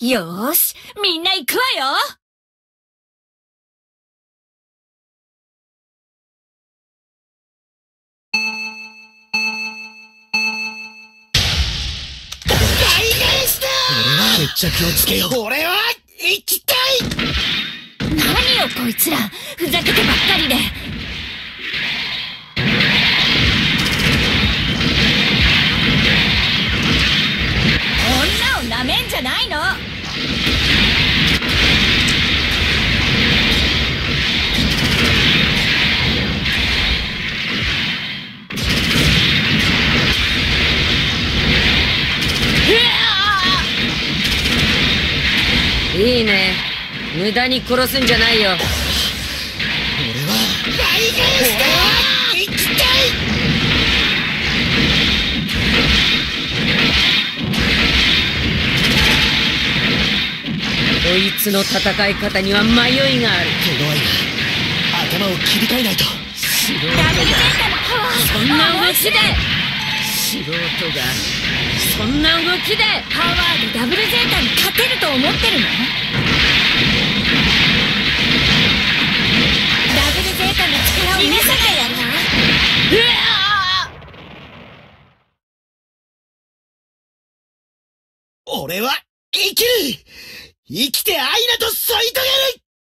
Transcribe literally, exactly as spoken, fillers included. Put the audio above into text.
よーし、みんな行くわよ。 大返しだ。俺は決着をつけよう。俺は行きたい。 何よこいつら、ふざけてばっかりで。女をなめんじゃないの。 いいね。無駄に殺すんじゃないよ。 俺は大返しだ。俺は行きたい。 こいつの戦い方には迷いがある。 手強いな。頭を切り替えないと。 素人ダブルゼーがタのパワー。 そんな動きで素人がそんな動きでパワーでダブルゼータに勝てると思ってるの？ダブルゼータの力を見せてやるわ。 うわ俺は生きる。生きてアイナと添い遂げる。